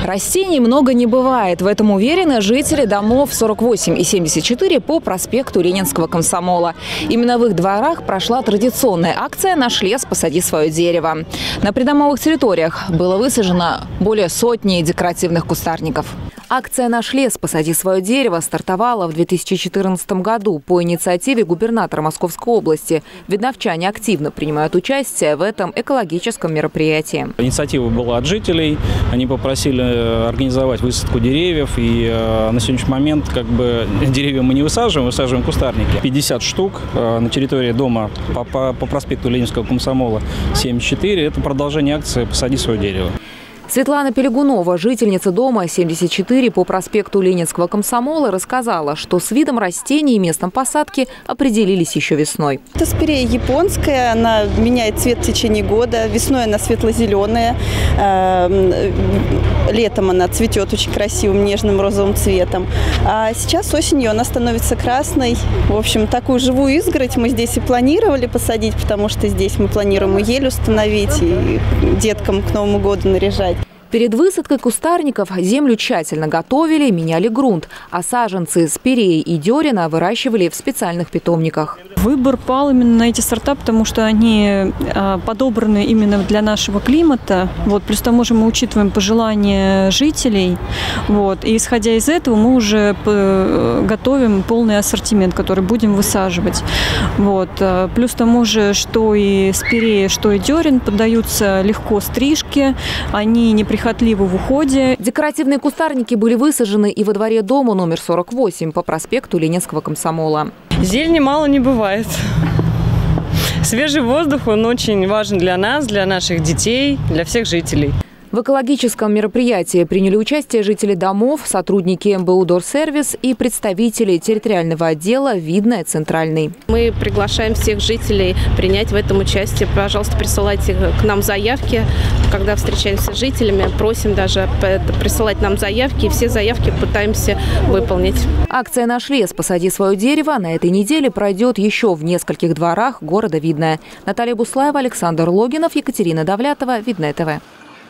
Растений много не бывает. В этом уверены жители домов 48 и 74 по проспекту Ленинского комсомола. Именно в их дворах прошла традиционная акция «Наш лес, посади свое дерево». На придомовых территориях было высажено более сотни декоративных кустарников. Акция «Наш лес, посади свое дерево» стартовала в 2014 году по инициативе губернатора Московской области. Видновчане активно принимают участие в этом экологическом мероприятии. Инициатива была от жителей. Они попросили организовать высадку деревьев. И на сегодняшний момент деревья мы не высаживаем, высаживаем кустарники. 50 штук на территории дома по проспекту Ленинского комсомола 74. Это продолжение акции «Посади свое дерево». Светлана Пелегунова, жительница дома 74 по проспекту Ленинского комсомола, рассказала, что с видом растений и местом посадки определились еще весной. Это спирея японская, она меняет цвет в течение года. Весной она светло-зеленая, летом она цветет очень красивым нежным розовым цветом. А сейчас осенью она становится красной. В общем, такую живую изгородь мы здесь и планировали посадить, потому что здесь мы планируем и ель установить, и деткам к Новому году наряжать. Перед высадкой кустарников землю тщательно готовили, меняли грунт, а саженцы спиреи и дерена выращивали в специальных питомниках. Выбор пал именно на эти сорта, потому что они подобраны именно для нашего климата. Плюс к тому же мы учитываем пожелания жителей. И исходя из этого мы уже готовим полный ассортимент, который будем высаживать. Плюс к тому же, что и спирея, что и дерен поддаются легко стрижке, они неприхотливы в уходе. Декоративные кустарники были высажены и во дворе дома номер 48 по проспекту Ленинского комсомола. Зелени мало не бывает. Свежий воздух, он очень важен для нас, для наших детей, для всех жителей. В экологическом мероприятии приняли участие жители домов, сотрудники МБУ «Дорсервис» и представители территориального отдела «Видное Центральный». Мы приглашаем всех жителей принять в этом участие. Пожалуйста, присылайте к нам заявки. Когда встречаемся с жителями, просим даже присылать нам заявки. И все заявки пытаемся выполнить. Акция «Наш лес, посади свое дерево» на этой неделе пройдет еще в нескольких дворах города Видное. Наталья Буслаева, Александр Логинов, Екатерина Давлятова, Видное ТВ.